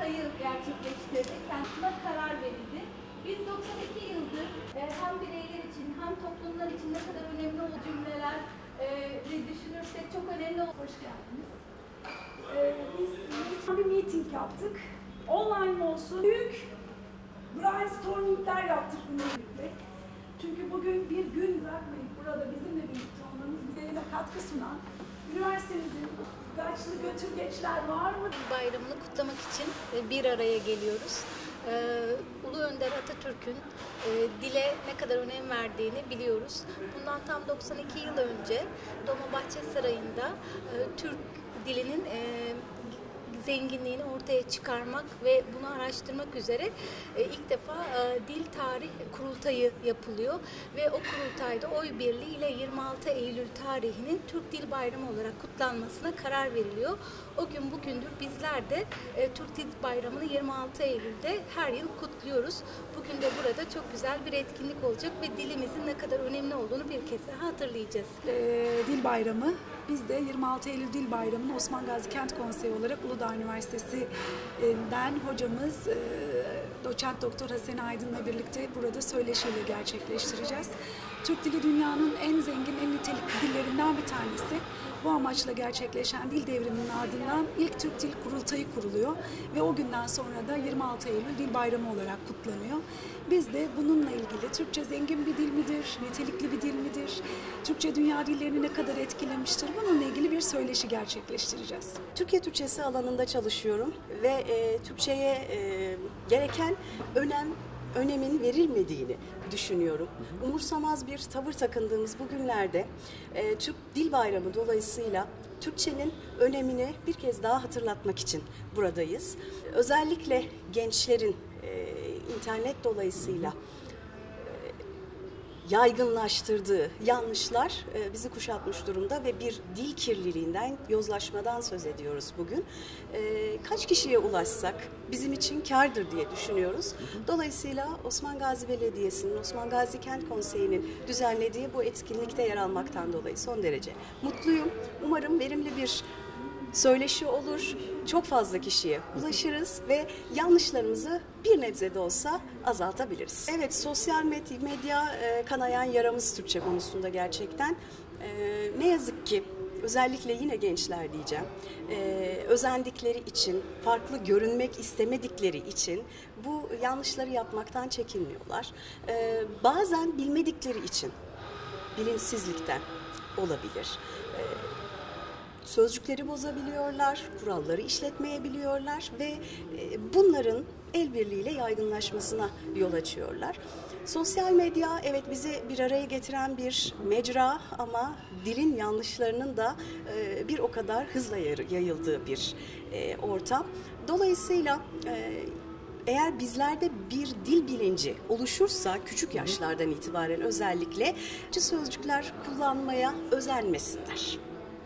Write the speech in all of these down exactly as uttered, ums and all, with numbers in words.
kurultayı gerçekleştirdik. Kendisine karar verildi. Biz doksan iki yıldır e, hem bireyler için hem toplumlar için ne kadar önemli o cümleler e, düşünürsek çok önemli. Hoş geldiniz. E, biz bir meeting yaptık. Online mi olsun? Büyük brainstormingler yaptık bununla birlikte. Çünkü bugün bir gün bırakmayıp burada bizimle birlikte olmanız bize de katkı sunan üniversitemizin yaşlı götürgeçler var mı? Bayramını kutlamak için bir araya geliyoruz. Ee, Ulu Önder Atatürk'ün e, dile ne kadar önem verdiğini biliyoruz. Bundan tam doksan iki yıl önce Dolmabahçe Sarayı'nda e, Türk dilinin e, zenginliğini ortaya çıkarmak ve bunu araştırmak üzere e, ilk defa e, Dil Tarih Kurultayı yapılıyor ve o kurultayda oy birliğiyle yirmi altı Eylül tarihinin Türk Dil Bayramı olarak kutlanmasına karar veriliyor. O gün bugündür bizler de e, Türk Dil Bayramı'nı yirmi altı Eylül'de her yıl kutluyoruz. Bugün de burada çok güzel bir etkinlik olacak ve dilimizin ne kadar önemli olduğunu bir kez daha hatırlayacağız. Ee, Dil Bayramı. Biz de yirmi altı Eylül Dil Bayramı'nı Osman Gazi Kent Konseyi olarak Uludağ Üniversitesi'nden hocamız e, doçent doktor Hasan Aydın'la birlikte burada söyleşiyle gerçekleştireceğiz. Türk dili dünyanın en zengin, en nitelikli dillerinden bir tanesi. Bu amaçla gerçekleşen dil devriminin ardından ilk Türk Dil Kurultayı kuruluyor ve o günden sonra da yirmi altı Eylül Dil Bayramı olarak kutlanıyor. Biz de bununla ilgili Türkçe zengin bir dil midir, nitelikli bir dil midir, Türkçe dünya dillerini ne kadar etkilemiştir, bununla ilgili bir söyleşi gerçekleştireceğiz. Türkiye Türkçesi alanında çalışıyorum ve e, Türkçe'ye e, gereken önem önemin verilmediğini düşünüyorum. Umursamaz bir tavır takındığımız bu günlerde e, Türk Dil Bayramı dolayısıyla Türkçenin önemini bir kez daha hatırlatmak için buradayız. Özellikle gençlerin e, internet dolayısıyla yaygınlaştırdığı yanlışlar bizi kuşatmış durumda ve bir dil kirliliğinden, yozlaşmadan söz ediyoruz bugün. Kaç kişiye ulaşsak bizim için kârdır diye düşünüyoruz. Dolayısıyla Osman Gazi Belediyesi'nin, Osman Gazi Kent Konseyi'nin düzenlediği bu etkinlikte yer almaktan dolayı son derece mutluyum. Umarım verimli bir söyleşi olur, çok fazla kişiye ulaşırız ve yanlışlarımızı bir nebze de olsa azaltabiliriz. Evet, sosyal medya, medya e, kanayan yaramız Türkçe konusunda gerçekten. E, ne yazık ki özellikle yine gençler diyeceğim, e, özendikleri için, farklı görünmek istemedikleri için bu yanlışları yapmaktan çekinmiyorlar. E, bazen bilmedikleri için, bilinçsizlikten olabilir. E, Sözcükleri bozabiliyorlar, kuralları işletmeyebiliyorlar ve bunların el birliğiyle yaygınlaşmasına yol açıyorlar. Sosyal medya evet bizi bir araya getiren bir mecra ama dilin yanlışlarının da bir o kadar hızla yayıldığı bir ortam. Dolayısıyla eğer bizlerde bir dil bilinci oluşursa küçük yaşlardan itibaren özellikle sözcükler kullanmaya özenmesinler.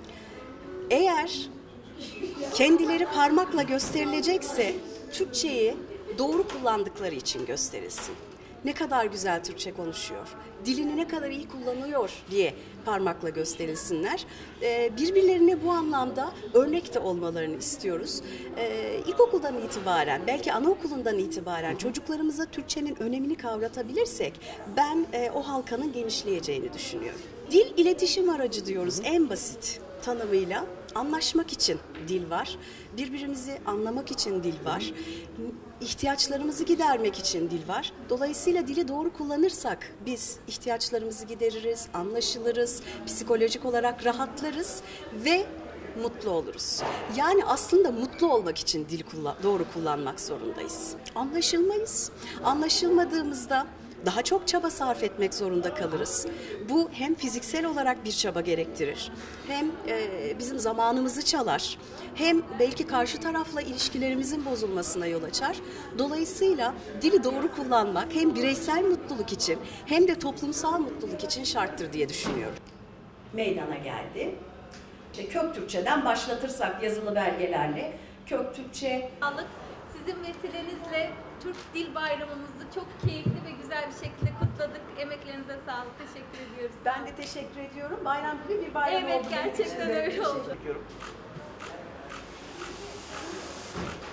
Eğer kendileri parmakla gösterilecekse Türkçeyi doğru kullandıkları için gösterilsin. Ne kadar güzel Türkçe konuşuyor, dilini ne kadar iyi kullanıyor diye parmakla gösterilsinler. Ee, birbirlerine bu anlamda örnek de olmalarını istiyoruz. Ee, ilkokuldan itibaren, belki anaokulundan itibaren çocuklarımıza Türkçenin önemini kavratabilirsek ben e, o halkanın genişleyeceğini düşünüyorum. Dil iletişim aracı diyoruz en basit tanımıyla. Anlaşmak için dil var, birbirimizi anlamak için dil var, ihtiyaçlarımızı gidermek için dil var. Dolayısıyla dili doğru kullanırsak biz ihtiyaçlarımızı gideririz, anlaşılırız, psikolojik olarak rahatlarız ve mutlu oluruz. Yani aslında mutlu olmak için dil kullan- doğru kullanmak zorundayız. Anlaşılmayız. Anlaşılmadığımızda daha çok çaba sarf etmek zorunda kalırız. Bu hem fiziksel olarak bir çaba gerektirir, hem e, bizim zamanımızı çalar, hem belki karşı tarafla ilişkilerimizin bozulmasına yol açar. Dolayısıyla dili doğru kullanmak hem bireysel mutluluk için hem de toplumsal mutluluk için şarttır diye düşünüyorum. Meydana geldi. İşte Köktürkçeden başlatırsak yazılı belgelerle Köktürkçe... Sizin vesilenizle Türk Dil Bayramımızı çok keyifli ve güzel bir şekilde kutladık. Emeklerinize sağlık. Teşekkür ediyoruz. Ben de teşekkür ediyorum. Bayram gibi bir bayram evet, oldu. Evet, gerçekten öyle oldu. Teşekkür ediyorum.